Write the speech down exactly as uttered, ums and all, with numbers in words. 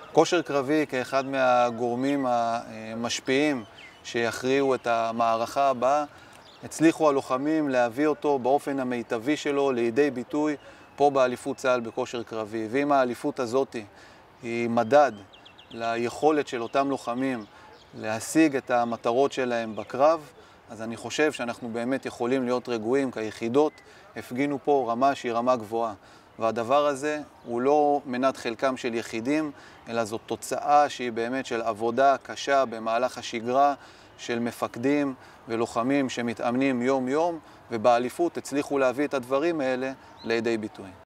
כושר קרבי כאחד מהגורמים המשפיעים שיכריעו את המערכה הבאה, הצליחו הלוחמים להביא אותו באופן המיטבי שלו לידי ביטוי פה באליפות צה"ל בכושר קרבי. ואם האליפות הזאת היא מדד ליכולת של אותם לוחמים להשיג את המטרות שלהם בקרב, אז אני חושב שאנחנו באמת יכולים להיות רגועים, כי היחידות הפגינו פה רמה שהיא רמה גבוהה. והדבר הזה הוא לא מנת חלקם של יחידים, אלא זאת תוצאה שהיא באמת של עבודה קשה במהלך השגרה של מפקדים ולוחמים שמתאמנים יום-יום, ובאליפות הצליחו להביא את הדברים האלה לידי ביטוי.